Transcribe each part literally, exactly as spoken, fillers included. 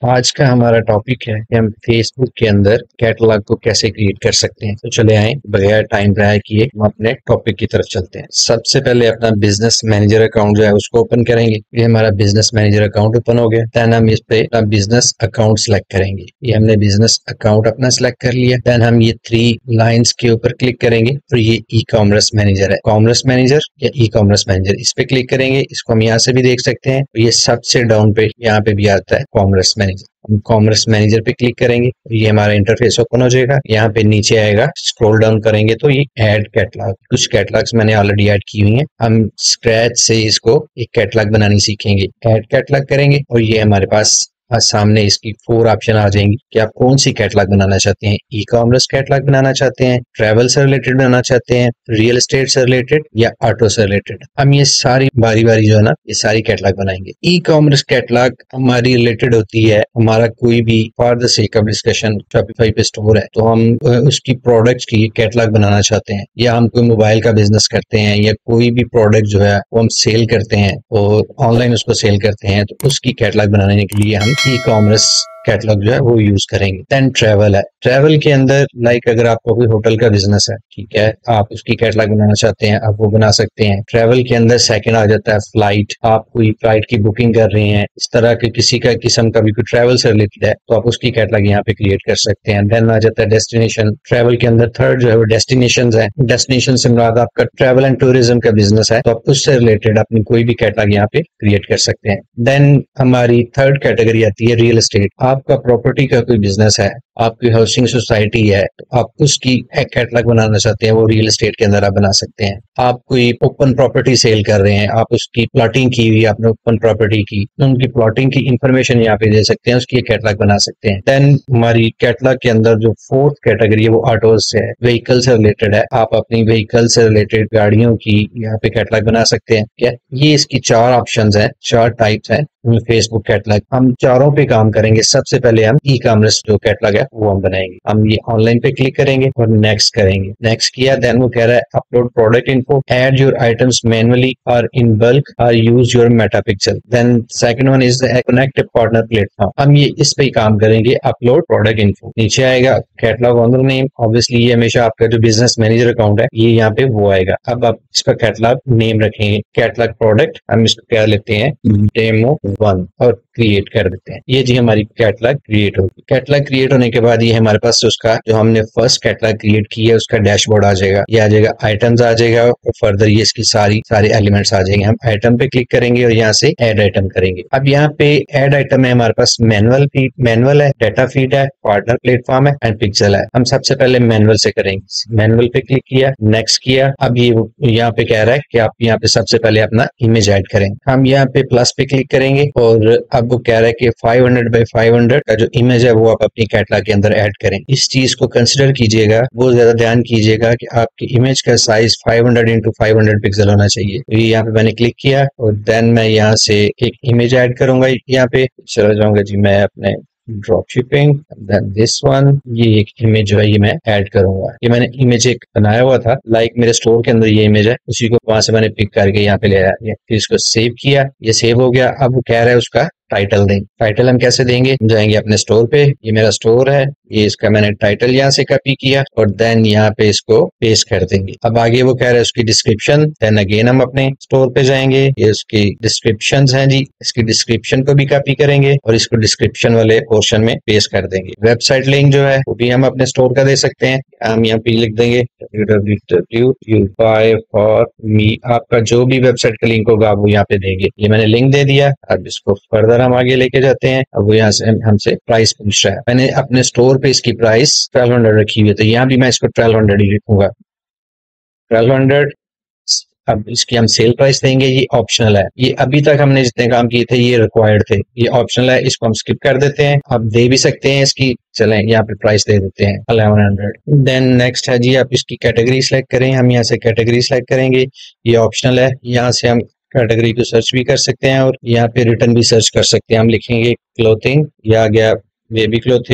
आज का हमारा टॉपिक है कि हम फेसबुक के अंदर कैटलॉग को कैसे क्रिएट कर सकते हैं। तो चले आए बगैर टाइम ज़ाया किए हम अपने टॉपिक की तरफ चलते हैं। सबसे पहले अपना बिजनेस मैनेजर अकाउंट जो है उसको ओपन करेंगे। ये हमारा बिजनेस मैनेजर अकाउंट ओपन हो गया। देन हम इस पे अपना बिजनेस अकाउंट सेलेक्ट करेंगे। ये हमने बिजनेस अकाउंट अपना सेलेक्ट कर लिया। देन हम ये थ्री लाइन्स के ऊपर क्लिक करेंगे और ये ई कॉमर्स मैनेजर है। कॉमर्स मैनेजर या ई कॉमर्स मैनेजर, इस पे क्लिक करेंगे। इसको हम यहाँ से भी देख सकते हैं। ये सबसे डाउन पे यहाँ पे भी आता है कॉमर्स मैनेजर। हम कॉमर्स मैनेजर पे क्लिक करेंगे, ये हमारा इंटरफेस ओपन हो जाएगा। यहाँ पे नीचे आएगा, स्क्रॉल डाउन करेंगे तो ये ऐड कैटलॉग, कुछ कैटलॉग्स मैंने ऑलरेडी ऐड की हुई हैं। हम स्क्रैच से इसको एक कैटलॉग बनानी सीखेंगे। ऐड कैटलॉग करेंगे और ये हमारे पास आज सामने इसकी फोर ऑप्शन आ जाएंगी कि आप कौन सी कैटलॉग बनाना चाहते हैं। ई कॉमर्स कैटलॉग बनाना चाहते हैं, ट्रैवल से रिलेटेड बनाना चाहते हैं, रियल एस्टेट से रिलेटेड या ऑटो से रिलेटेड। हम ये सारी बारी बारी जो है ना ये सारी कैटलॉग बनाएंगे। ई कॉमर्स कैटलॉग हमारी रिलेटेड होती है, हमारा कोई भी for the sake of discussion Shopify पे स्टोर है तो हम उसकी प्रोडक्ट्स की कैटलॉग बनाना चाहते हैं, या हम कोई मोबाइल का बिजनेस करते हैं या कोई भी प्रोडक्ट जो है वो हम सेल करते हैं और ऑनलाइन उसको सेल करते हैं तो उसकी कैटलॉग बनाने के लिए हम ई कॉमर्स कैटलॉग जो है वो यूज करेंगे। देन ट्रैवल है। ट्रैवल के अंदर लाइक अगर आपको कोई होटल का बिजनेस है, ठीक है, आप उसकी कैटलॉग बनाना चाहते हैं, आप वो बना सकते हैं। ट्रैवल के अंदर सेकंड आ जाता है फ्लाइट। आप कोई फ्लाइट की बुकिंग कर रहे हैं, इस तरह के किसी का किस्म का भी कोई ट्रैवल से रिलेटेड है तो आप उसकी कैटलॉग यहाँ पे क्रिएट कर सकते हैं। देन आ जाता है डेस्टिनेशन। ट्रैवल के अंदर थर्ड जो है वो डेस्टिनेशन है। डेस्टिनेशन से मुराद आपका ट्रैवल एंड टूरिज्म का बिजनेस है तो आप उससे रिलेटेड अपनी कोई भी कैटलॉग यहाँ पे क्रिएट कर सकते हैं। देन हमारी थर्ड कैटेगरी आती है रियल एस्टेट। आपका प्रॉपर्टी का कोई बिजनेस है, आपकी हाउसिंग सोसाइटी है तो आप उसकी एक कैटलॉग बनाना चाहते हैं, वो रियल एस्टेट के अंदर आप बना सकते हैं। आप कोई ओपन प्रॉपर्टी सेल कर रहे हैं, आप उसकी प्लॉटिंग की हुई, आपने ओपन प्रॉपर्टी की तो उनकी प्लॉटिंग की इंफॉर्मेशन यहाँ पे दे सकते हैं, उसकी एक कैटलॉग बना सकते हैं। देन हमारी कैटलॉग के अंदर जो फोर्थ कैटेगरी है वो ऑटोज से है, व्हीकल से रिलेटेड है। आप अपनी व्हीकल से रिलेटेड गाड़ियों की यहाँ पे कैटलॉग बना सकते हैं। क्या ये इसकी चार ऑप्शन है, चार टाइप्स है फेसबुक कैटलॉग। हम चारों पे काम करेंगे। सबसे पहले हम ई कॉमर्स जो कैटलॉग है वो हम बनाएंगे। हम ये ऑनलाइन पे क्लिक करेंगे और नेक्स्ट करेंगे। नेक्स्ट किया, देन वो कह रहा है upload product info, add your items manually or in bulk or use your Meta pixel. Then second one is the connect partner platform. हम ये इस पे ही काम करेंगे, अपलोड प्रोडक्ट इन्फो। नीचे आएगा कैटलॉग ओनर नेम, ऑब्वियसली ये हमेशा आपका जो बिजनेस मैनेजर अकाउंट है ये यहाँ पे वो आएगा। अब आप इसका कैटलॉग नेम रखेंगे, कैटलॉग प्रोडक्ट, हम इसको क्या लेते हैं डेमो वन और क्रिएट कर देते हैं। ये जी हमारी कैटलॉग क्रिएट होगी। कैटलॉग क्रिएट होने के बाद ये हमारे पास उसका जो हमने फर्स्ट कैटलॉग क्रिएट की है उसका डैशबोर्ड आ जाएगा। ये आ जाएगा, आइटम्स आ जाएगा और फर्दर ये इसकी सारी सारे एलिमेंट्स आ जाएंगे। हम आइटम पे क्लिक करेंगे और यहाँ से ऐड आइटम करेंगे। अब यहाँ पे ऐड आइटम है हमारे पास मैनुअल फीड, मैनुअल है, डाटा फीड है, पार्टनर प्लेटफॉर्म है एंड पिक्सल है। हम सबसे पहले मैनुअल से करेंगे। मैनुअल पे क्लिक किया, नेक्स्ट किया। अब ये यहाँ पे कह रहा है कि आप यहाँ पे सबसे पहले अपना इमेज ऐड करें। हम यहाँ पे प्लस पे क्लिक करेंगे और अब वो कह रहा है कि five hundred by five hundred का जो इमेज है वो आप अपनी कैटलॉग के अंदर ऐड करें। इस चीज को कंसिडर कीजिएगा, बहुत ज्यादा ध्यान कीजिएगा कि आपकी इमेज का size five hundred into five hundred pixel होना चाहिए। तो ये यहाँ पे मैंने क्लिक किया और देन मैं यहाँ से एक इमेज ऐड करूंगा। यहाँ पे चला जाऊंगा जी मैं अपने drop shipping, then this one, ये एक इमेज जो है ये मैं ऐड करूंगा। ये मैंने इमेज एक बनाया हुआ था, लाइक मेरे स्टोर के अंदर ये इमेज है, उसी को वहां से मैंने पिक करके यहाँ पे ले आया। फिर इसको सेव किया, ये सेव हो गया। अब वो कह रहा है उसका टाइटल दें। टाइटल हम कैसे देंगे, जाएंगे अपने स्टोर पे, ये मेरा स्टोर है, ये इसका मैंने टाइटल यहाँ से कॉपी किया और देन यहाँ पे इसको पेस्ट कर देंगे। अब आगे वो कह रहा है उसकी डिस्क्रिप्शन, देन अगेन हम अपने स्टोर पे जाएंगे, ये उसकी डिस्क्रिप्शंस हैं जी, इसकी डिस्क्रिप्शन को भी कॉपी करेंगे और इसको डिस्क्रिप्शन वाले पोर्शन में पेस्ट कर देंगे। वेबसाइट लिंक जो है वो भी हम अपने स्टोर का दे सकते हैं। हम यहाँ पे लिख देंगे W W W dot U buy for me, आपका जो भी वेबसाइट का लिंक होगा आप वो यहाँ पे देंगे। ये मैंने लिंक दे दिया। अब इसको फर्दर हम आगे लेके जाते हैं। अब वो यहाँ से हमसे प्राइस पूछ रहा है। मैंने अपने स्टोर पे इसकी प्राइस ट्वेल्व हंड्रेड रखी हुई है तो यहाँ भी मैं इसको ट्वेल्व हंड्रेड ही लिखूंगा, ट्वेल्व हंड्रेड। अब इसकी हम सेल प्राइस देंगे, ये ऑप्शनल है। ये अभी तक हमने जितने काम किए थे ये रिक्वायर्ड थे, ये ऑप्शनल है, इसको हम स्किप कर देते हैं। आप दे भी सकते हैं इसकी, चलें यहाँ पे प्राइस दे देते हैं इलेवन हंड्रेड। देन नेक्स्ट है जी, आप इसकी कैटेगरी सेलेक्ट करें। हम यहाँ से कैटेगरी सेलेक्ट करेंगे, ये ऑप्शनल है। यहाँ से हम कैटेगरी को सर्च भी कर सकते हैं और यहाँ पे रिटर्न भी सर्च कर सकते हैं। हम लिखेंगे क्लोथिंग, ये आ गया बेबी क्लोथिंग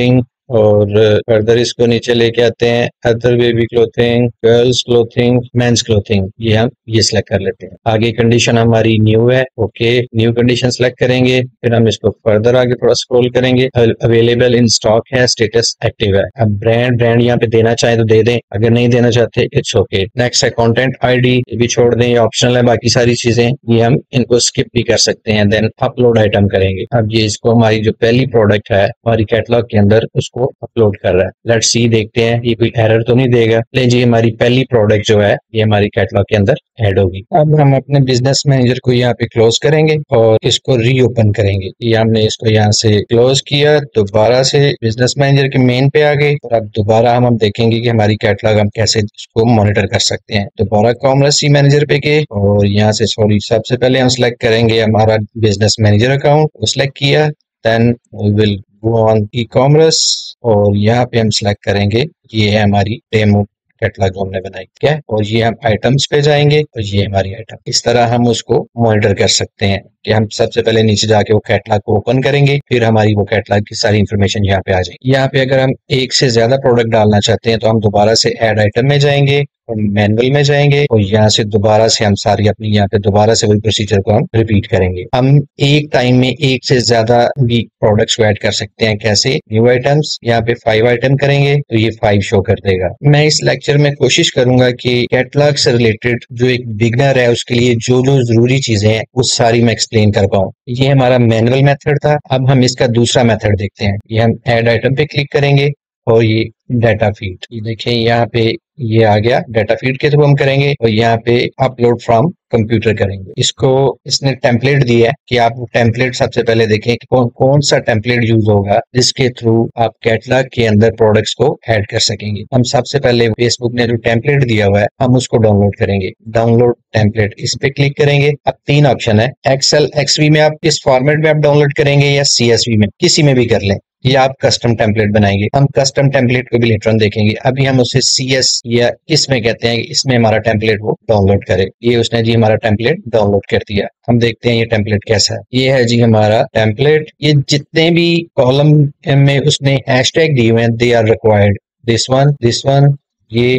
और फर्दर इसको नीचे लेके आते हैं, other baby clothing, girls clothing, men's clothing, ये हम ये सिलेक्ट कर लेते हैं। आगे कंडीशन हमारी न्यू है, ओके, न्यू कंडीशन सिलेक्ट करेंगे। फिर हम इसको फर्दर आगे थोड़ा स्क्रॉल करेंगे, अवेलेबल इन स्टॉक है, स्टेटस एक्टिव है। अब ब्रांड ब्रांड यहाँ पे देना चाहे तो दे दें, अगर नहीं देना चाहते इट्स ओके। नेक्स्ट है कंटेंट आईडी, ये भी छोड़ दें, ये ऑप्शनल है। बाकी सारी चीजें ये हम इनको स्किप भी कर सकते हैं। देन अपलोड आइटम करेंगे। अब ये इसको हमारी जो पहली प्रोडक्ट है हमारी कैटलॉग के अंदर उसको अपलोड कर रहा है। लेट्स सी, देखते हैं ये कोई एरर तो नहीं देगा। ले जी, हमारी पहली प्रोडक्ट जो है ये हमारी कैटलॉग के अंदर ऐड होगी। अब हम अपने बिजनेस मैनेजर को यहाँ पे क्लोज करेंगे और इसको रीओपन करेंगे। ये हमने इसको यहाँ से क्लोज किया, दोबारा से बिजनेस मैनेजर के मेन पे आ गए और अब दोबारा हम हम देखेंगे कि हमारी कैटलॉग हम कैसे इसको मॉनिटर कर सकते हैं। दोबारा कॉमर्स मैनेजर पे गए और यहाँ से सॉरी सबसे पहले हम सिलेक्ट करेंगे हमारा बिजनेस मैनेजर अकाउंट, वो सिलेक्ट किया। Then we will go on e commerce और यहाँ पे हम सिलेक्ट करेंगे, ये है हमारी डेमो कैटलॉग जो हमने बनाई, क्या है, और ये हम आइटम्स पे जाएंगे और ये हमारी आइटम। इस तरह हम उसको मॉनिटर कर सकते हैं कि हम सबसे पहले नीचे जाके वो कैटलॉग को ओपन करेंगे, फिर हमारी वो कैटलॉग की सारी इन्फॉर्मेशन यहाँ पे आ जाएगी। यहाँ पे अगर हम एक से ज्यादा प्रोडक्ट डालना चाहते हैं तो हम दोबारा से ऐड आइटम में जाएंगे और मैनुअल में जाएंगे और यहाँ से दोबारा से हम सारी अपनी यहाँ पे दोबारा से वही प्रोसीजर को हम रिपीट करेंगे। हम एक टाइम में एक से ज्यादा भी प्रोडक्ट्स को ऐड कर सकते हैं। कैसे? न्यू आइटम्स, यहाँ पे फाइव आइटम करेंगे तो ये फाइव शो कर देगा। मैं इस लेक्चर में कोशिश करूंगा कि कैटलॉग से रिलेटेड जो एक बिगनर है उसके लिए जो जो जरूरी चीजें हैं वो सारी मैं एक्सप्लेन कर पाऊँ। ये हमारा मैनुअल मेथड था। अब हम इसका दूसरा मेथड देखते हैं। ये हम ऐड आइटम पे क्लिक करेंगे और ये डाटा फीड, ये देखिए यहाँ पे ये आ गया। डाटा फीड के थ्रू हम करेंगे और यहाँ पे अपलोड फ्रॉम कंप्यूटर करेंगे। इसको इसने टेम्पलेट दिया है कि आप टेम्पलेट सबसे पहले देखें कि कौन कौन सा टेम्पलेट यूज होगा जिसके थ्रू आप कैटलॉग के अंदर प्रोडक्ट्स को ऐड कर सकेंगे। हम सबसे पहले फेसबुक ने जो टेम्पलेट दिया हुआ है हम उसको डाउनलोड करेंगे। डाउनलोड टेम्पलेट, इस पे क्लिक करेंगे। अब तीन ऑप्शन है, एक्सेल एक्सवी में आप किस फॉर्मेट में आप डाउनलोड करेंगे या सीएसवी में, किसी में भी कर लें, या आप कस्टम टेम्पलेट बनाएंगे। हम कस्टम टेम्पलेट को भी लेटर ऑन देखेंगे। अभी हम उसे सीएस या किसमें कहते हैं, इसमें हमारा टेम्पलेट वो डाउनलोड करे। ये उसने जी हमारा टेम्पलेट डाउनलोड कर दिया। हम देखते हैं ये टेम्पलेट कैसा है। ये है जी हमारा टेम्पलेट। ये जितने भी कॉलम में उसने हैशटैग दिए हुए हैं they are required, this one, this one, ये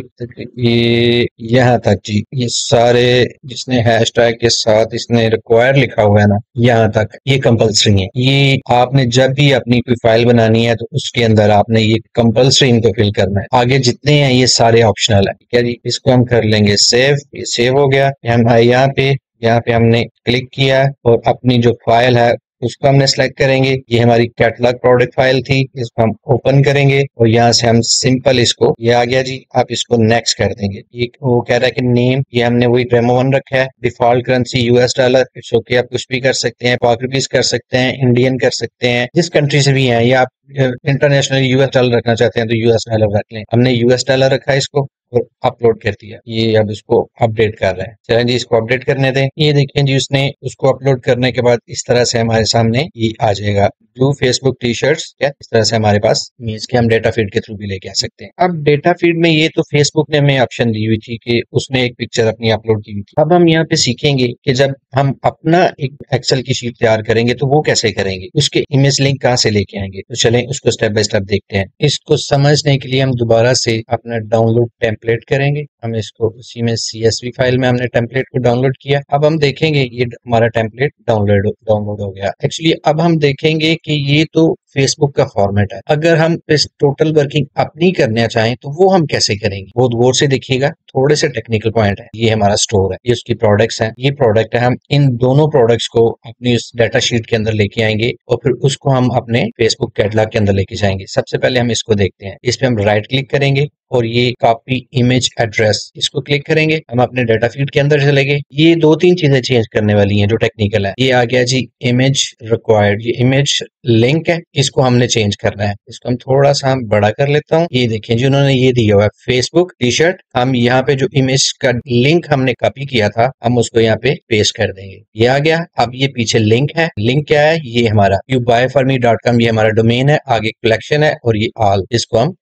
ये यहाँ तक जी, ये सारे जिसने हैशटैग के साथ इसने रिक्वायर लिखा हुआ है ना, यहाँ तक ये कंपलसरी है। ये आपने जब भी अपनी कोई फाइल बनानी है तो उसके अंदर आपने ये कंपलसरी इनको फिल करना है। आगे जितने हैं ये सारे ऑप्शनल है। क्या जी, इसको हम कर लेंगे सेव। ये सेव हो गया। हम आए यहाँ पे, यहाँ पे हमने क्लिक किया और अपनी जो फाइल है उसको हमने सेलेक्ट करेंगे। ये हमारी कैटलॉग प्रोडक्ट फाइल थी, इसको हम ओपन करेंगे और यहाँ से हम सिंपल इसको, ये आ गया जी, आप इसको नेक्स्ट कर देंगे। ये वो कह रहा है कि नेम, ये हमने वही डेमो वन रखा है। Default currency US dollar, it's okay, आप कुछ भी कर सकते हैं, पाक रुपीज कर सकते हैं, इंडियन कर सकते हैं, जिस कंट्री से भी हैं, या आप इंटरनेशनल यूएस डॉलर रखना चाहते हैं तो यूएस डॉलर रख लें। हमने यूएस डॉलर रखा है इसको और अपलोड कर दिया। ये अब इसको अपडेट कर रहे हैं। चलें जी, इसको अपडेट करने दें। ये देखें जी, उसने उसको अपलोड करने के बाद इस तरह से हमारे सामने ये आ जाएगा, ब्लू फेसबुक टी शर्ट्स। क्या इस तरह से हमारे पास मीन्स के हम डेटा फीड के थ्रू भी लेके आ सकते हैं। अब डेटा फीड में ये तो फेसबुक ने हमें ऑप्शन दी हुई थी कि उसने एक पिक्चर अपनी अपलोड की हुई थी। अब हम यहाँ पे सीखेंगे कि जब हम अपना एक एक्सेल की शीट तैयार करेंगे तो वो कैसे करेंगे, उसके इमेज लिंक कहाँ से लेके आएंगे। तो चलें उसको स्टेप बाय स्टेप देखते हैं। इसको समझने के लिए हम दोबारा से अपना डाउनलोड टेम्पलेट करेंगे। हम इसको उसी में सीएसवी फाइल में हमने टेम्पलेट को डाउनलोड किया। अब हम देखेंगे ये हमारा टेम्पलेट डाउनलोड डाउनलोड हो गया। एक्चुअली अब हम देखेंगे कि ये तो फेसबुक का फॉर्मेट है। अगर हम इस टोटल वर्किंग अपनी करना चाहें तो वो हम कैसे करेंगे, बहुत गौर से देखिएगा, थोड़े से टेक्निकल पॉइंट है। ये हमारा स्टोर है, ये उसकी प्रोडक्ट्स हैं, ये प्रोडक्ट है। हम इन दोनों प्रोडक्ट्स को अपनी उस डाटा शीट के अंदर लेके आएंगे और फिर उसको हम अपने फेसबुक कैटलॉग के अंदर लेके जाएंगे। सबसे पहले हम इसको देखते हैं। इस पे हम राइट क्लिक करेंगे और ये कॉपी इमेज एड्रेस, इसको क्लिक करेंगे। हम अपने डाटा फीड के अंदर चलेंगे। ये दो तीन चीजें चेंज करने वाली हैं जो टेक्निकल है। ये आ गया जी इमेज रिक्वायर्ड, ये इमेज लिंक है, इसको हमने चेंज करना है। इसको हम थोड़ा सा हम बड़ा कर लेता हूँ। ये देखिए जी, उन्होंने ये दिया हुआ है फेसबुक टी शर्ट। हम यहाँ पे जो इमेज का लिंक हमने कॉपी किया था हम उसको यहाँ पे पेस्ट कर देंगे। ये आ गया। अब ये पीछे लिंक है। लिंक क्या है, ये हमारा U buy for me dot com, ये हमारा डोमेन है। आगे कलेक्शन है और ये ऑल, इसको हम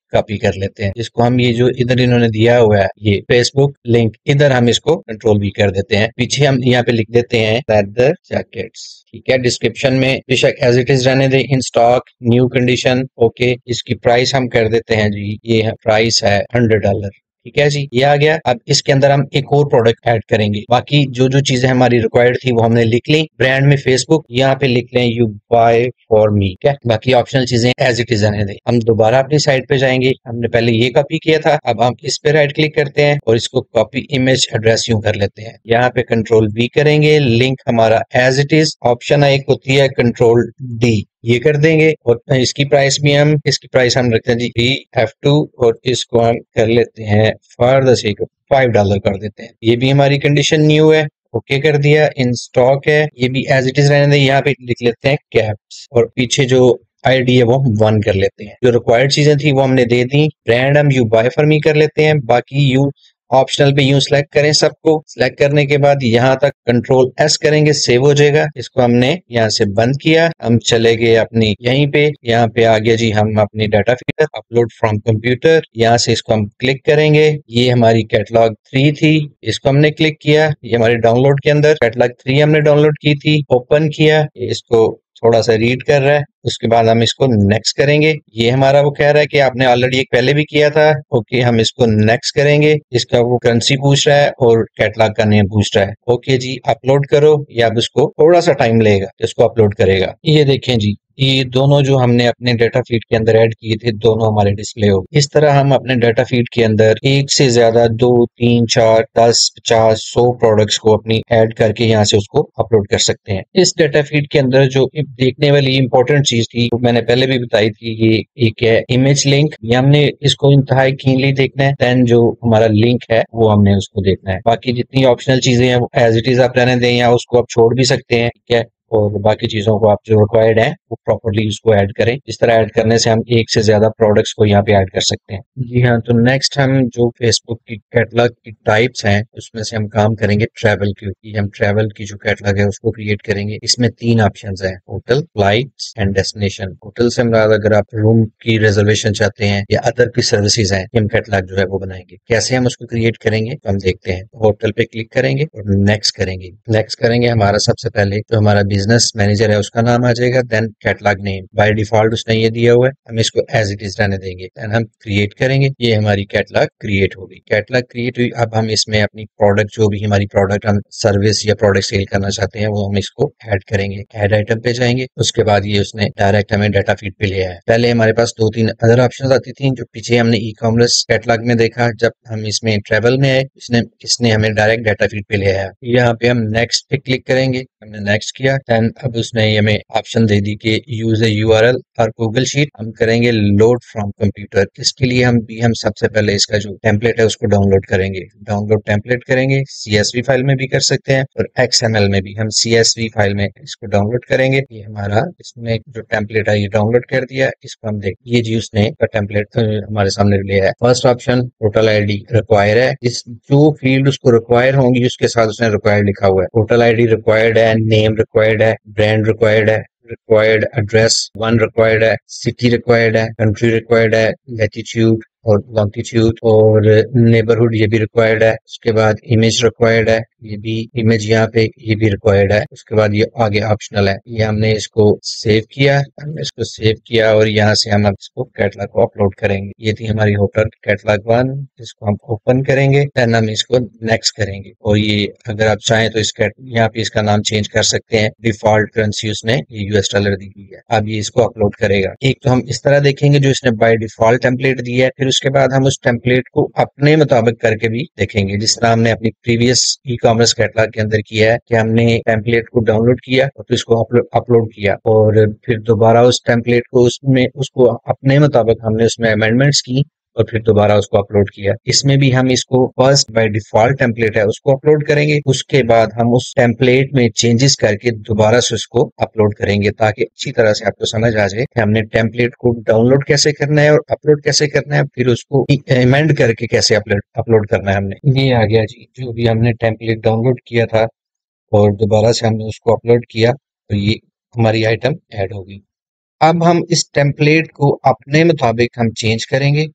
कॉपी कर लेते हैं। इसको हम ये जो इधर इन्होंने दिया हुआ है ये फेसबुक लिंक, इधर हम इसको कंट्रोल भी कर देते हैं। पीछे हम यहाँ पे लिख देते हैं लेदर जैकेट्स, ठीक है। डिस्क्रिप्शन में बेशक एज इट इज रहने दें, in stock, new condition, okay. इसकी प्राइस हम कर देते हैं जी, ये प्राइस है हंड्रेड डॉलर, ठीक है जी, ये आ गया। अब इसके अंदर हम एक और प्रोडक्ट ऐड करेंगे। बाकी जो जो चीजें हमारी रिक्वायर्ड थी वो हमने लिख ली। ब्रांड में फेसबुक, यहाँ पे लिख लें यू बाय फॉर मी, ठीक है। बाकी ऑप्शनल चीजें एज इट इज रहने दें। हम दोबारा अपनी साइट पे जाएंगे, हमने पहले ये कॉपी किया था, अब हम इस पे राइट क्लिक करते हैं और इसको कॉपी इमेज एड्रेस यूं कर लेते हैं। यहाँ पे कंट्रोल वी करेंगे, लिंक हमारा एज इट इज। ऑप्शन एक होती है कंट्रोल डी, ये कर देंगे। और इसकी प्राइस भी हम इसकी प्राइस हम रखते हैं जी ई एफ टू, और इसको हम कर लेते हैं for the sake five dollar कर देते हैं। ये भी हमारी कंडीशन न्यू है, ओके okay कर दिया। इन स्टॉक है, ये भी एज इट इज रहने दें। यहाँ पे लिख लेते हैं कैप्स और पीछे जो आईडी है वो हम वन कर लेते हैं। जो रिक्वायर्ड चीजें थी वो हमने दे दी। ब्रांड हम यू बाय फॉर मी कर लेते हैं। बाकी यू ऑप्शनल पे यूं सिलेक्ट करें सबको। सिलेक्ट करने के बाद यहाँ तक कंट्रोल एस करेंगे, सेव हो जाएगा। इसको हमने यहाँ से बंद किया, हम चले गए अपनी यहीं पे, यहाँ पे आ गया जी हम अपनी data feeder, upload from computer. यहाँ से इसको हम क्लिक करेंगे, ये हमारी कैटलॉग थ्री थी, इसको हमने क्लिक किया। ये हमारे डाउनलोड के अंदर कैटलॉग थ्री हमने डाउनलोड की थी, ओपन किया, इसको थोड़ा सा रीड कर रहा है। उसके बाद हम इसको नेक्स्ट करेंगे। ये हमारा वो कह रहा है कि आपने ऑलरेडी एक पहले भी किया था, ओके। हम इसको नेक्स्ट करेंगे। इसका वो करेंसी पूछ रहा है और कैटलॉग का नेम पूछ रहा है, ओके जी। अपलोड करो, या अब इसको थोड़ा सा टाइम लगेगा, इसको अपलोड करेगा। ये देखें जी, ये दोनों जो हमने अपने डाटा फीड के अंदर ऐड किए थे दोनों हमारे डिस्प्ले हो। इस तरह हम अपने डाटा फीड के अंदर एक से ज्यादा दो तीन चार दस पचास सौ प्रोडक्ट्स को अपनी ऐड करके यहाँ से उसको अपलोड कर सकते हैं। इस डाटा फीड के अंदर जो देखने वाली इंपॉर्टेंट चीज थी वो मैंने पहले भी बताई थी, ये एक है इमेज लिंक। ये हमने इसको इंतहाई कीनली देखना है। देन जो हमारा लिंक है वो हमने उसको देखना है। बाकी जितनी ऑप्शनल चीजें हैं वो एज इट इज आप रहने दें, या उसको आप छोड़ भी सकते हैं, ठीक है। और बाकी चीजों को आप जो रिक्वायर्ड है वो प्रॉपर्ली उसको ऐड करें। इस तरह ऐड करने से हम एक से ज्यादा प्रोडक्ट्स को यहाँ पे ऐड कर सकते हैं। जी हाँ, तो नेक्स्ट हम जो फेसबुक की कैटलॉग की टाइप्स हैं उसमें से हम काम करेंगे ट्रैवल, क्योंकि हम ट्रैवल की जो कैटलॉग है उसको क्रिएट करेंगे। इसमें तीन ऑप्शन है, hotel, flights and destination. Hotel से मुराद अगर आप रूम की रिजर्वेशन चाहते हैं या अदर की सर्विसेज हैं, हम कैटलॉग जो है वो बनाएंगे। कैसे हम उसको क्रिएट करेंगे तो हम देखते हैं। होटल पे क्लिक करेंगे और नेक्स्ट करेंगे। नेक्स्ट करेंगे, हमारा सबसे पहले जो हमारा बिजनेस मैनेजर है उसका नाम आ जाएगा। Then catalogue name by default उसने ये दिया हुआ है, हम इसको एज इट इज रहने देंगे। देन हम क्रिएट करेंगे, ये हमारी कैटलॉग क्रिएट होगी। कैटलॉग क्रिएट हुई, अब हम इसमें अपनी प्रोडक्ट जो भी हमारी प्रोडक्ट हम सर्विस या प्रोडक्ट सेल करना चाहते हैं वो हम इसको ऐड करेंगे। ऐड आइटम पे जाएंगे, उसके बाद ये उसने डायरेक्ट हमें डाटा फीड पे ले आया। पहले हमारे पास दो तीन अदर ऑप्शन आती थी जो पीछे हमने ई कॉमर्स कैटलॉग में देखा। जब हम इसमें ट्रेवल में आए, इसने इसने हमें डायरेक्ट डाटा फीड पे ले आया। यहाँ पे हम नेक्स्ट पे क्लिक करेंगे, हमने नेक्स्ट किया। देन अब उसने हमें ऑप्शन दे दी कि यूज ए यूआरएल और गूगल शीट। हम करेंगे लोड फ्रॉम कंप्यूटर। इसके लिए हम भी हम सबसे पहले इसका जो टेम्पलेट है उसको डाउनलोड करेंगे। डाउनलोड टेम्पलेट करेंगे, सीएसवी फाइल में भी कर सकते हैं और एक्सएमएल में भी। हम सीएसवी फाइल में इसको डाउनलोड करेंगे। ये हमारा इसमें जो टेम्पलेट है ये डाउनलोड कर दिया। इसको हम देख, ये जी उसने टेम्पलेट हमारे सामने लिया है। First option total ID require है। इस जो फील्ड उसको रिक्वायर होंगी उसके साथ उसने रिक्वायर्ड लिखा हुआ है। टोटल आईडी रिक्वायर्ड है, नेम रिक्वायर्ड है, ब्रांड रिक्वायर्ड है, रिक्वायर्ड एड्रेस वन रिक्वायर्ड है, सिटी रिक्वायर्ड है, कंट्री रिक्वायर्ड है, लैटिट्यूड और लॉन्गिट्यूड और नेबरहुड ये भी रिक्वायर्ड है। उसके बाद इमेज रिक्वायर्ड है, ये भी इमेज यहाँ पे ये भी रिक्वायर्ड है। उसके बाद ये आगे ऑप्शनल है। ये हमने इसको सेव किया, हमने इसको सेव किया और यहाँ से हम इसको कैटलॉग को अपलोड करेंगे। ये थी हमारी होटल कैटलॉग वन, इसको हम ओपन करेंगे। देन हम इसको नेक्स्ट करेंगे और ये अगर आप चाहें तो इसका यहाँ पे इसका नाम चेंज कर सकते हैं। डिफॉल्ट करेंसी उसने ये यूएस डॉलर दी हुई है। अब ये इसको अपलोड करेगा। एक तो हम इस तरह देखेंगे जो इसने बाय डिफॉल्ट टेम्पलेट दिया है, फिर उसके बाद हम उस टेम्पलेट को अपने मुताबिक करके भी देखेंगे। जिस तरह हमने अपनी प्रीवियस ई कॉमर्स कैटलॉग के अंदर किया है कि हमने टेम्पलेट को डाउनलोड किया और फिर इसको अपलोड किया और फिर दोबारा उस टेम्पलेट को उसमें उसको अपने मुताबिक हमने उसमें अमेंडमेंट्स की और फिर दोबारा उसको अपलोड किया। इसमें भी हम इसको फर्स्ट बाय डिफॉल्ट टेम्पलेट है उसको अपलोड करेंगे, उसके बाद हम उस टेम्पलेट में चेंजेस करके दोबारा से उसको अपलोड करेंगे ताकि अच्छी तरह से आपको समझ आ जाए कि हमने टेम्पलेट को डाउनलोड कैसे करना है और अपलोड कैसे करना है, फिर उसको अमेंड करके कैसे अपलोड अपलोड करना है। हमने ये आ गया जी, जो भी हमने टेम्पलेट डाउनलोड किया था और दोबारा से हमने उसको अपलोड किया तो ये हमारी आइटम ऐड होगी। अब हम इस टेम्पलेट को अपने मुताबिक हम चेंज करेंगे।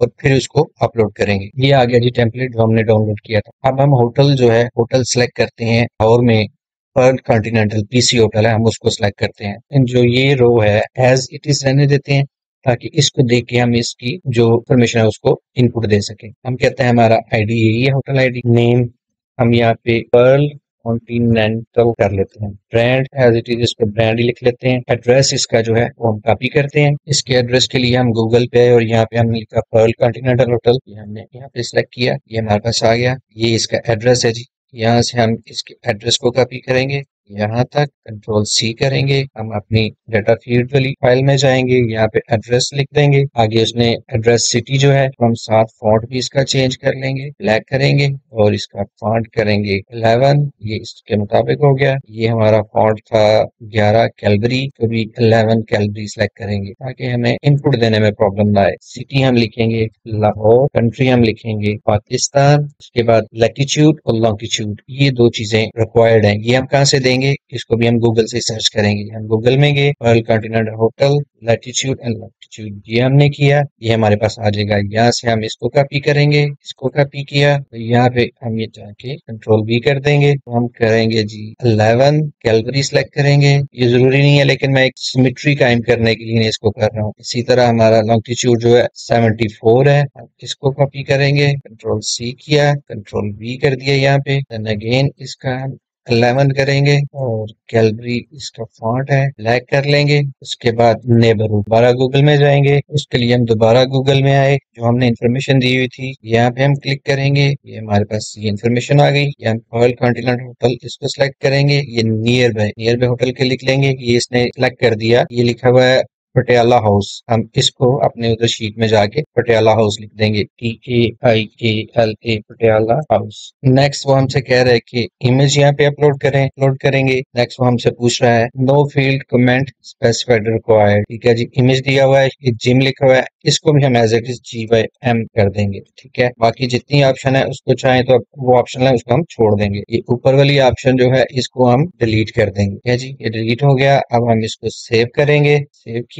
और फिर उसको अपलोड करेंगे। ये आ गया जी टेम्पलेट जो हमने डाउनलोड किया था। अब हम होटल जो है होटल सेलेक्ट करते हैं और में पर्ल कॉन्टिनेंटल पीसी होटल है, हम उसको सिलेक्ट करते हैं। जो ये रो है एज इट इज रहने देते हैं ताकि इसको देख के हम इसकी जो इंफॉर्मेशन है उसको इनपुट दे सकें। हम कहते हैं हमारा आईडी यही है, होटल आईडी। नेम हम यहाँ पे पर्ल कॉन्टिनेंटल कर लेते हैं। ब्रांड एज इट इज इस पे ब्रांड ही लिख लेते हैं। एड्रेस इसका जो है वो हम कॉपी करते हैं। इसके एड्रेस के लिए हम गूगल पे और यहाँ पे हमने लिखा पर्ल कॉन्टिनेंटल होटल, ये हमने यहाँ पे सिलेक्ट किया, ये हमारे पास आ गया। ये इसका एड्रेस है जी। यहाँ से हम इसके एड्रेस को कॉपी करेंगे यहाँ तक, कंट्रोल सी करेंगे, हम अपनी डाटा फीड वाली फाइल में जाएंगे, यहाँ पे एड्रेस लिख देंगे। आगे उसने एड्रेस सिटी जो है हम साथ फॉन्ट भी इसका चेंज कर लेंगे, ब्लैक करेंगे और इसका फॉन्ट करेंगे इलेवन, ये इसके मुताबिक हो गया। ये हमारा फॉन्ट था ग्यारह कैलबरी, तो भी इलेवन कैलबरी सेलेक्ट करेंगे ताकि हमें इनपुट देने में प्रॉब्लम ना आए। सिटी हम लिखेंगे लाहौर, कंट्री हम लिखेंगे पाकिस्तान, उसके बाद लैटिट्यूड और लॉन्गिट्यूड, ये दो चीजें रिक्वायर्ड हैं। ये हम कहाँ से देंगे, इसको भी हम गूगल से सर्च करेंगे। हम गूगल में गए, Pearl Continental hotel latitude and longitude, ये हमने किया, ये हमारे पास आ जाएगा। यहाँ से हम इसको कॉपी करेंगे, इसको कॉपी किया तो यहाँ पे हम ये जाके कंट्रोल भी कर देंगे, तो हम करेंगे जी इलेवन कैलबरी सेलेक्ट करेंगे। ये जरूरी नहीं है लेकिन मैं एक सिमेट्री कायम करने के लिए इसको कर रहा हूँ। इसी तरह हमारा लॉन्गिट्यूड जो है सेवेंटी फोर है, इसको कॉपी करेंगे, कंट्रोल सी किया, कंट्रोल वी कर दिया यहाँ पे, देन अगेन इसका इलेवन करेंगे और कैलबरी इसका फॉन्ट है, ब्लैक कर लेंगे। उसके बाद नेबरहुड, दोबारा गूगल में जाएंगे, उसके लिए हम दोबारा गूगल में आए, जो हमने इन्फॉर्मेशन दी हुई थी यहाँ पे हम क्लिक करेंगे, ये हमारे पास ये इन्फॉर्मेशन आ गई। यहाँ पर्ल कॉन्टिनेंटल होटल इसको सिलेक्ट करेंगे, ये nearby nearby hotel के लिख लेंगे, ये इसने सिलेक्ट कर दिया। ये लिखा हुआ है पटियाला हाउस, हम इसको अपने उधर शीट में जाके पटियाला हाउस लिख देंगे, T A I A L A Patiala house. Next वो हमसे कह रहा है कि इमेज यहाँ पे अपलोड करें, अपलोड करेंगे। नेक्स्ट वो हमसे पूछ रहा है no field comment specified required, ठीक है जी। इमेज दिया हुआ है, ये जिम लिखा हुआ है, इसको भी हम एज इट इज जी बाई एम कर देंगे, ठीक है। बाकी जितनी ऑप्शन है उसको चाहें तो वो ऑप्शन है उसको हम छोड़ देंगे। ये ऊपर वाली ऑप्शन जो है इसको हम डिलीट कर देंगे, ठीक है जी। ये डिलीट हो गया। अब हम इसको सेव करेंगे, सेव किया।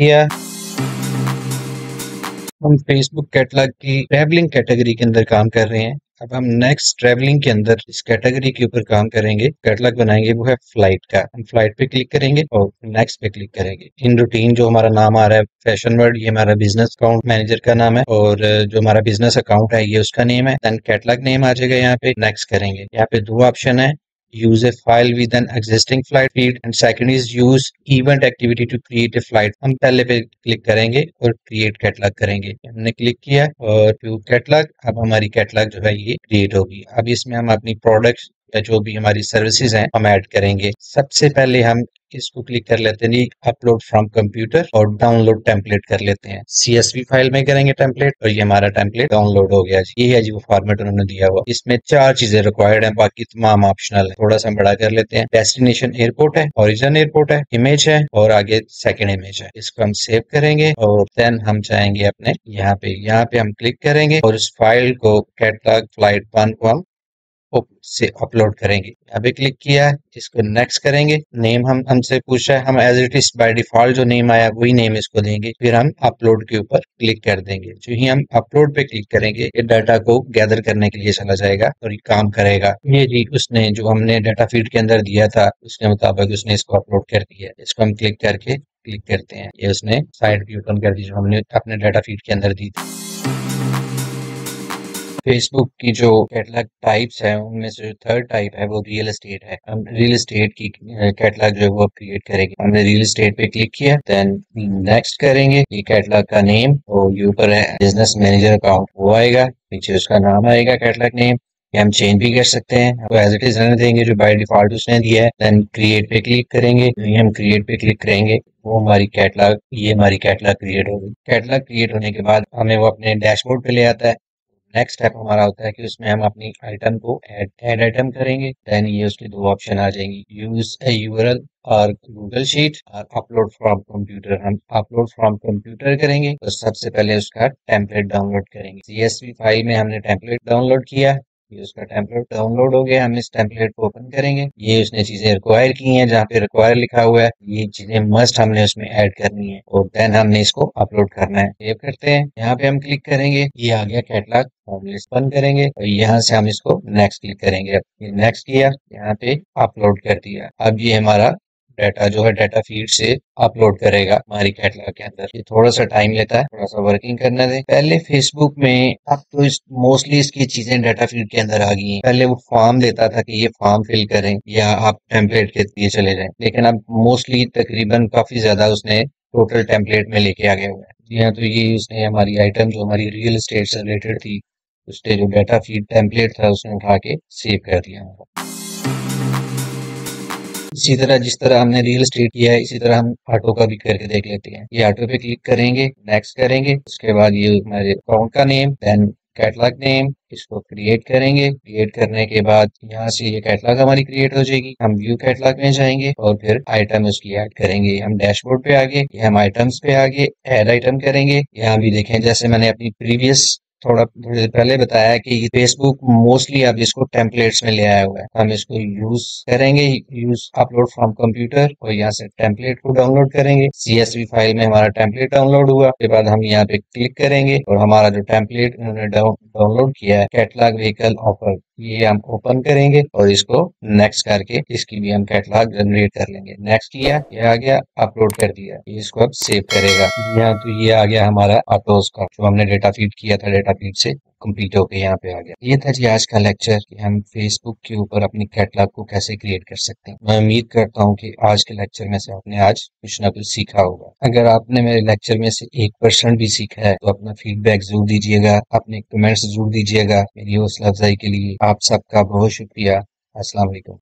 हम फेसबुक कैटलॉग की ट्रैवलिंग कैटेगरी के अंदर काम कर रहे हैं। अब हम नेक्स्ट ट्रैवलिंग के अंदर इस कैटेगरी के ऊपर काम करेंगे, कैटलॉग बनाएंगे, वो है फ्लाइट का। हम फ्लाइट पे क्लिक करेंगे और नेक्स्ट पे क्लिक करेंगे। इन रूटीन जो हमारा नाम आ रहा है फैशन वर्ल्ड, ये हमारा बिजनेस अकाउंट मैनेजर का नाम है और जो हमारा बिजनेस अकाउंट है ये उसका नेम है। देन कैटलॉग नेम आ जाएगा यहाँ पे, नेक्स्ट करेंगे। यहाँ पे दो ऑप्शन है, use a file with an existing flight feed and second is use event activity to create a flight। हम पहले पे क्लिक करेंगे और क्रिएट कैटलॉग करेंगे। हमने क्लिक किया और व्यू कैटलॉग, अब हमारी कैटलॉग जो है ये क्रिएट होगी। अब इसमें हम अपनी प्रोडक्ट्स या जो भी हमारी सर्विसेज हैं हम ऐड करेंगे। सबसे पहले हम इसको क्लिक कर लेते हैं अपलोड फ्रॉम कंप्यूटर और डाउनलोड टेम्पलेट कर लेते हैं। सीएसवी फाइल में करेंगे टेम्पलेट और ये हमारा टेम्पलेट डाउनलोड हो गया जी। ये है जी वो फॉर्मेट उन्होंने दिया हुआ। इसमें चार चीजें रिक्वायर्ड हैं, बाकी तमाम ऑप्शनल है। थोड़ा सा बड़ा कर लेते हैं। डेस्टिनेशन एयरपोर्ट है, ओरिजिन एयरपोर्ट है, इमेज है और आगे सेकंड इमेज है। इसको हम सेव करेंगे और देन हम जाएंगे अपने यहाँ पे, यहाँ पे हम क्लिक करेंगे और इस फाइल को कैटलॉग फ्लाइट वन को हम से अपलोड करेंगे। अभी क्लिक किया है, इसको नेक्स्ट करेंगे। नेम हम हमसे पूछा है, हम as it is by default जो नेम आया वही नेम इसको देंगे। फिर हम अपलोड के ऊपर क्लिक कर देंगे। जो ही हम अपलोड पे क्लिक करेंगे ये डाटा को गैदर करने के लिए चला जाएगा और ये काम करेगा। ये जी उसने जो हमने डाटा फीड के अंदर दिया था उसके मुताबिक उसने इसको अपलोड कर दिया। इसको हम क्लिक करके क्लिक करते हैं, ये उसने साइट भी ओपन कर दी जो हमने अपने डाटा फीड के अंदर दी थी। फेसबुक की जो कैटलॉग टाइप्स है उनमें से जो थर्ड टाइप है वो रियल एस्टेट है। हम रियल एस्टेट की कैटलॉग जो है वो क्रिएट करेंगे। हमने रियल एस्टेट पे क्लिक किया, देन नेक्स्ट करेंगे। ये कैटलॉग का नेम और ये ऊपर है बिजनेस मैनेजर अकाउंट, वो आएगा, नीचे उसका नाम आएगा कैटलॉग नेम। ये हम चेंज भी कर सकते हैं, तो एज इट इज रहने देंगे जो बाय डिफॉल्ट उसने दिया है। देन क्रिएट पे क्लिक करेंगे, ये हम क्रिएट पे क्लिक करेंगे, वो हमारी कैटलॉग ये हमारी कैटलॉग क्रिएट होगी। कैटलॉग क्रिएट होने के बाद हमें वो अपने डैशबोर्ड पे ले आता है। नेक्स्ट स्टेप हमारा होता है कि उसमें हम अपनी आइटम को ऐड ऐड आइटम करेंगे। देन ये उसकी दो ऑप्शन आ जाएंगी, यूज ए यूआरएल और गूगल शीट और अपलोड फ्रॉम कंप्यूटर। हम अपलोड फ्रॉम कंप्यूटर करेंगे तो सबसे पहले उसका टेम्पलेट डाउनलोड करेंगे। सीएसवी फाइल में हमने टेम्पलेट डाउनलोड किया, ये उसका टेम्पलेट डाउनलोड हो गया। हम इस टेम्पलेट को ओपन करेंगे। ये उसने चीजें रिक्वायर की हैं, जहाँ पे रिक्वायर लिखा हुआ है ये चीजें मस्ट हमने उसमें ऐड करनी है और देन हमने इसको अपलोड करना है। सेव करते हैं, यहाँ पे हम क्लिक करेंगे, ये आ गया कैटलॉग होम लिस्ट। बंद करेंगे और यहाँ से हम इसको नेक्स्ट क्लिक करेंगे। ये नेक्स्ट किया, यहाँ पे अपलोड कर दिया। अब ये हमारा डाटा जो है डाटा फीड से अपलोड करेगा हमारी कैटलॉग के अंदर। ये थोड़ा सा टाइम लेता है, थोड़ा सा वर्किंग करने दें। पहले फेसबुक में, अब तो इस मोस्टली इसकी चीजें डाटा फीड के अंदर आ गई हैं। पहले वो फॉर्म देता था कि ये फॉर्म फिल करें या आप टेम्पलेट के लिए चले जाएं, लेकिन अब मोस्टली तकरीबन काफी ज्यादा उसने टोटल टेम्पलेट में लेके आ गया हुआ है। जी हाँ, तो ये उसने हमारी आइटम जो हमारी रियल एस्टेट से रिलेटेड थी, उसने जो डाटा फीड टेम्पलेट था उसने उठा के सेव कर दिया। इसी तरह जिस तरह हमने रियल एस्टेट किया है, इसी तरह हम ऑटो का भी करके देख लेते हैं। ये ऑटो पे क्लिक करेंगे, नेक्स्ट करेंगे, उसके बाद ये हमारे अकाउंट का नेम, देन कैटलॉग नेम, इसको क्रिएट करेंगे। क्रिएट करने के बाद यहाँ से ये कैटलॉग हमारी क्रिएट हो जाएगी। हम व्यू कैटलॉग में जाएंगे और फिर आइटम उसकी ऐड करेंगे। हम डैशबोर्ड पे आगे, हम आइटम्स पे आगे ऐड आइटम करेंगे। यहाँ भी देखें, जैसे मैंने अपनी प्रीवियस थोड़ा थोड़ी देर पहले बताया कि फेसबुक मोस्टली अब इसको टेम्पलेट्स में ले आया हुआ है। हम इसको यूज करेंगे, यूज अपलोड फ्रॉम कंप्यूटर, और यहाँ से टेम्पलेट को डाउनलोड करेंगे। सीएसवी फाइल में हमारा टेम्पलेट डाउनलोड हुआ, उसके बाद हम यहाँ पे क्लिक करेंगे और हमारा जो टेम्पलेट उन्होंने डाउनलोड किया है कैटलॉग व्हीकल ऑफर, ये हम ओपन करेंगे और इसको नेक्स्ट करके इसकी भी हम कैटलॉग जनरेट कर लेंगे। नेक्स्ट किया, ये आ गया, अपलोड कर दिया, इसको अब सेव करेगा। यहाँ तो ये आ गया हमारा ऑटोस का, जो हमने डेटा फीड किया था, डेटा फीड से कंप्लीट होके यहाँ पे आ गया। ये था जी आज का लेक्चर कि हम फेसबुक के ऊपर अपनी कैटलॉग को कैसे क्रिएट कर सकते हैं। मैं उम्मीद करता हूँ कि आज के लेक्चर में से आपने आज कुछ ना कुछ सीखा होगा। अगर आपने मेरे लेक्चर में से एक परसेंट भी सीखा है तो अपना फीडबैक जरूर दीजिएगा, अपने कमेंट्स जरूर दीजिएगा। मेरी हौसला अफजाई के लिए आप सबका बहुत शुक्रिया। अस्सलाम वालेकुम।